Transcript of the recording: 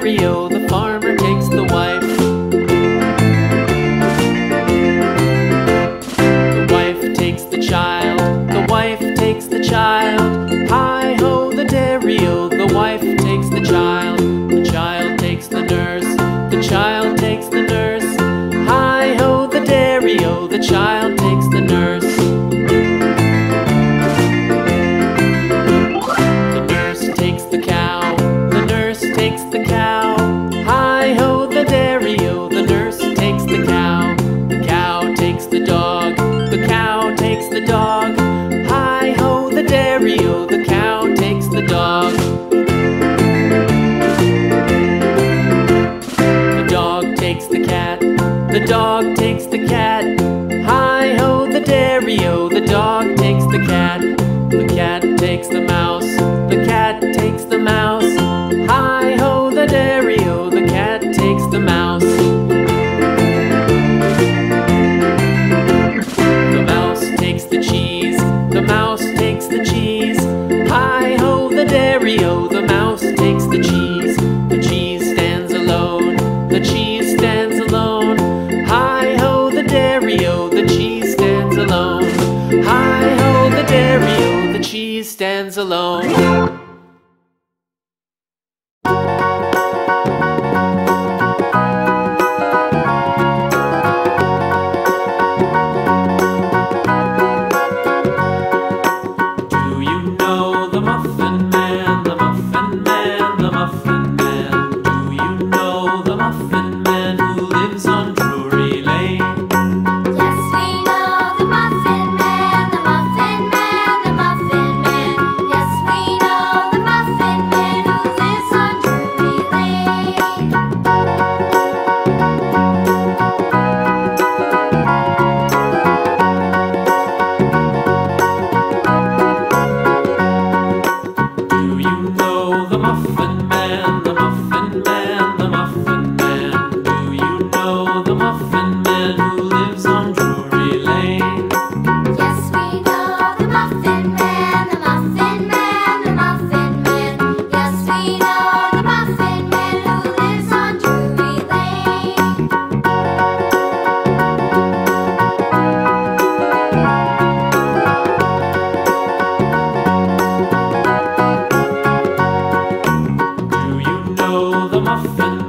dairy-o, the farmer takes the wife. The wife takes the child, the wife takes the child. Hi-ho, the dairy-o, the wife takes the child. The child takes the nurse, the child takes the nurse. Hi-ho, the dairy-o, the child takes the nurse. The nurse takes the cow, the nurse takes the cow. Hi-ho, the dairy-o, the nurse takes the cow. The cow takes the dog, the cow takes the dog. Hi-ho, the dairy-o, the cow takes the dog. The dog takes the cat, the dog takes the cat. Hi-ho, the dairy-o, the dog takes the cat. The cat takes the mouse, the cat takes the mouse. Hi-ho, the dairy-o, the cat takes the mouse. The mouse takes the cheese, the mouse takes the cheese. Hi-ho, the dairy-o, the mouse takes the cheese. The cheese stands alone, the cheese stands alone. Hi-ho, the dairy-o, the cheese stands alone. Hi-ho, the dairy-o, the cheese stands alone. The muffin